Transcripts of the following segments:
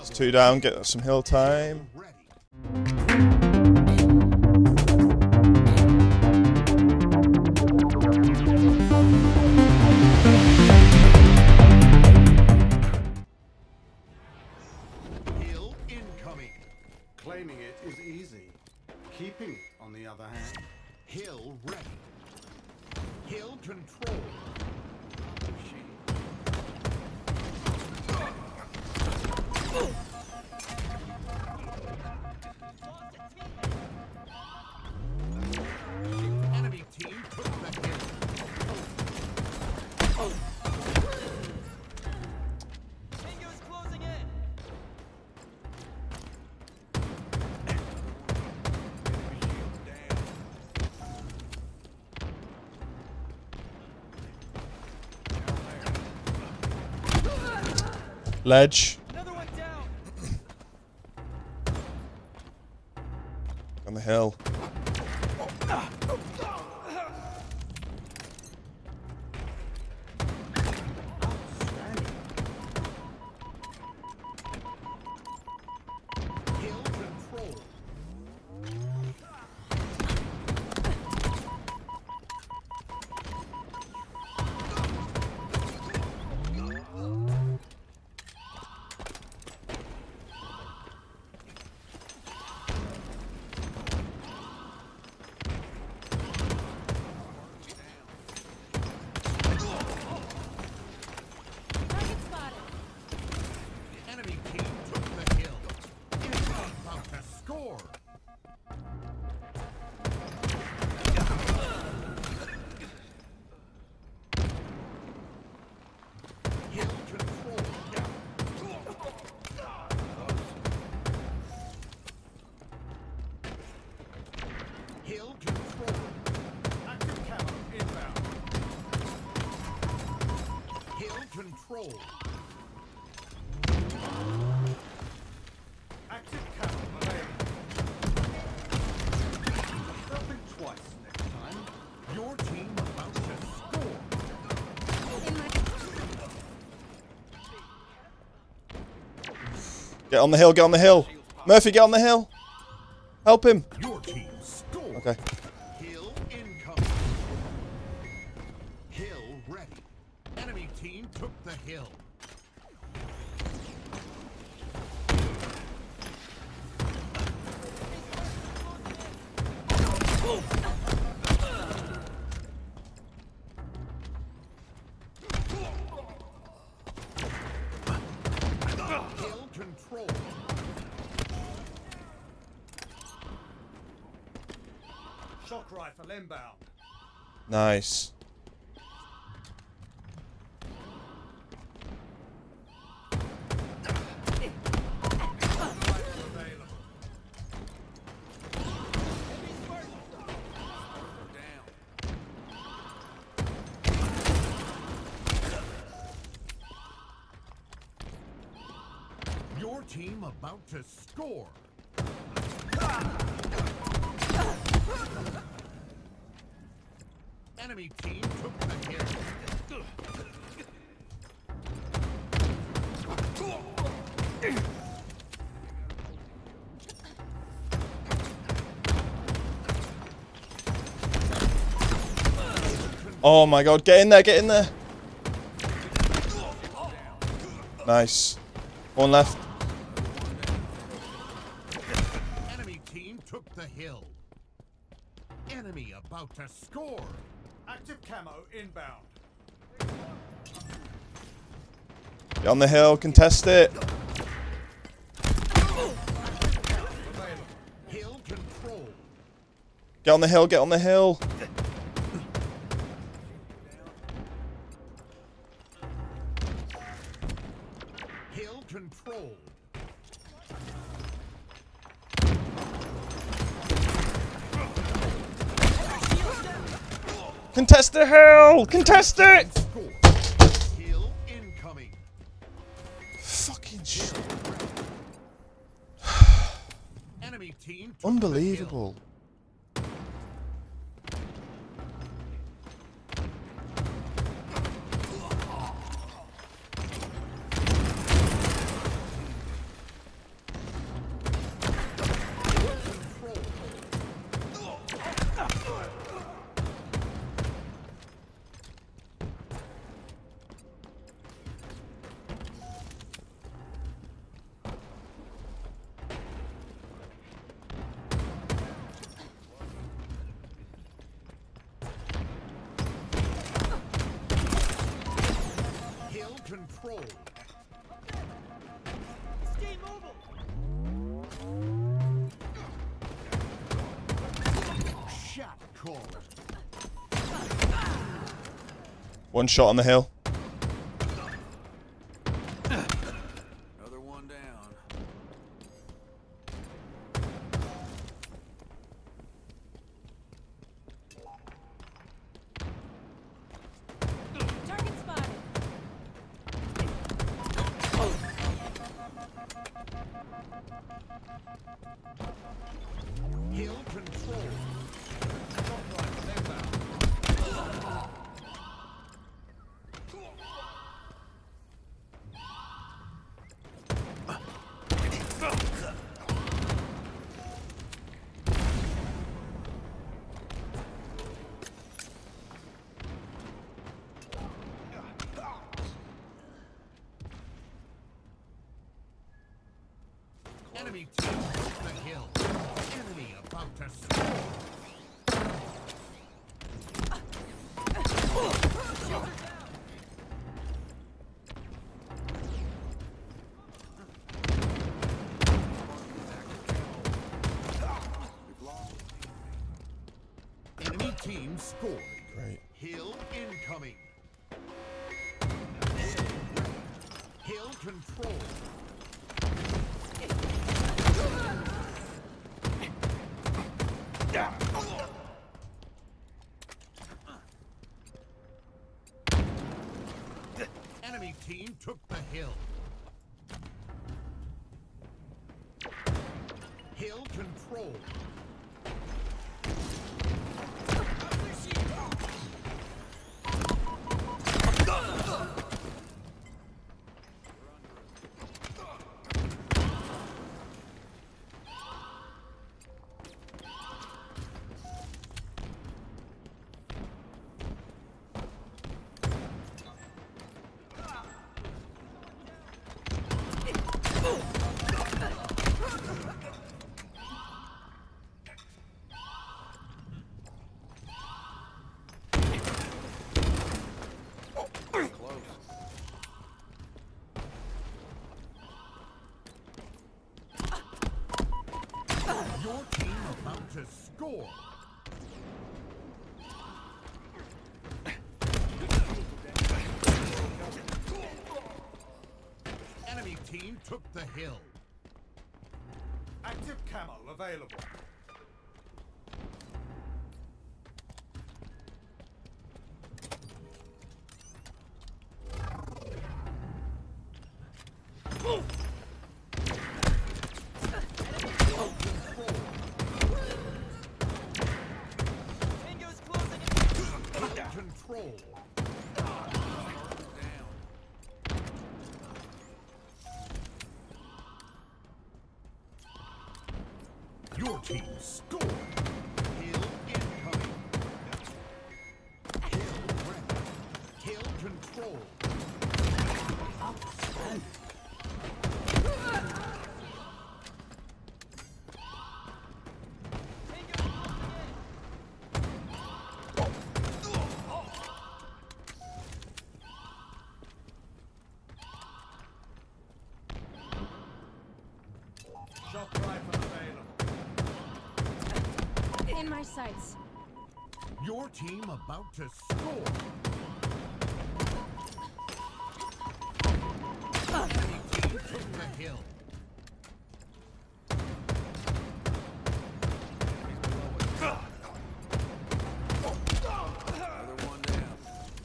It's 2 down, get some hill time. Hill incoming. Claiming it is easy. Keeping it, on the other hand. Hill ready. Hill control. Enemy team took the hill. Tango is closing in. Ledge. Another one down. On the hill. Hill control. Target spotted. Enemy team took the hill. It's about to score. Hill control. Hill control. Active camo inbound. Hill control. Active camo available. They'll think twice next time. Your team about to score. Get on the hill, get on the hill. Murphy, get on the hill. Help him. Your team score. Okay. Hill incoming. Hill ready. Enemy team took the hill. Hill control. Shock rifle inbound. Nice. Rifle available. Your team about to score. Enemy team took the hill. Oh my god, get in there, get in there. Nice. One left. Enemy team took the hill. Enemy about to score. Active camo inbound. Get on the hill, contest it. Available. Hill control. Get on the hill, get on the hill. Hill control. Contest the hill! Contest it! Score. Hill incoming. Fucking shit. Enemy team took the Unbelievable. control. Stay mobile. Shot caller. One shot on the hill. Another one down. Target spotted. Hill control. Enemy team took the hill. Enemy about to score. Enemy team scored. Great. Hill incoming. Hill control. Enemy team took the hill. Hill control. Your team about to score. Enemy team took the hill. Active camo available. Tango's closing in. Control. Your team scored. Hill incoming. Hill ready. Hill control. Tango's closing in. Shot rifle available. In my sights. Your team about to score. Enemy team took the hill. Another one down.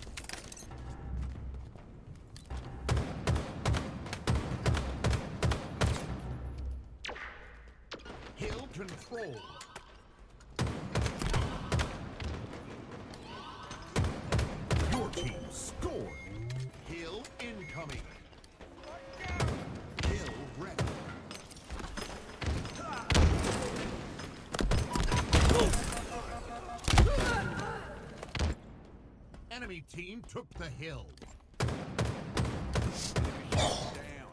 Hill control. Your team scored. Hill incoming. Hill ready. Enemy team took the hill. Down.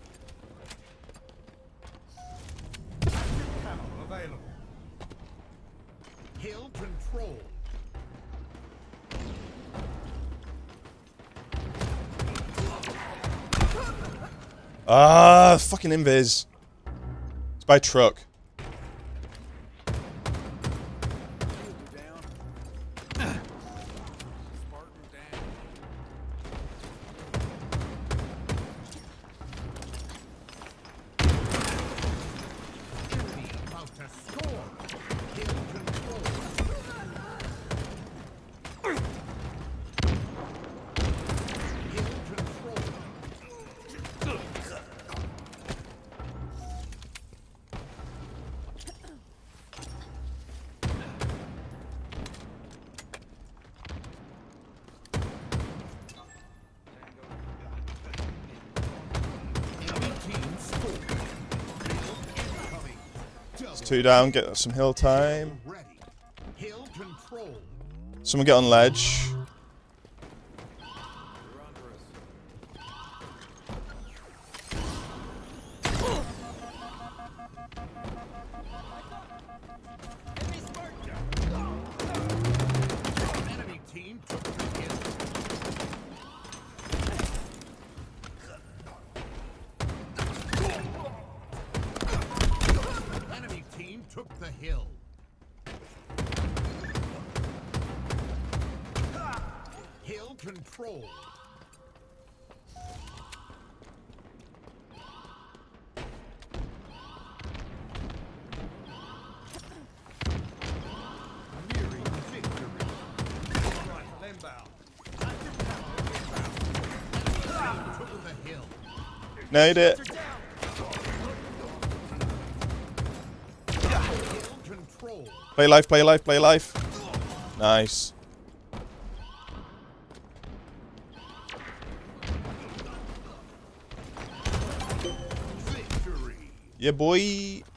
Active camo available. Hill control. Ah, fucking invis. It's by truck. Down. Spartan down. Enemy about to score. Hill control. Hill control. Enemy team scored. Hill incoming. Double 2 down, get some hill time. ready. Hill control. Someone get on ledge. They're under us. Enemy Spartan. Enemy team took the hill. Enemy team took the hill. Hill control. Nearing victory. Took the hill. Nailed it. Hill control. Play life, play life, play life. Nice. Victory. Yeah, boy.